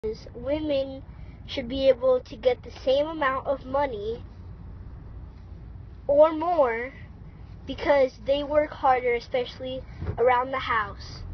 women should be able to get the same amount of money or more because they work harder, especially around the house.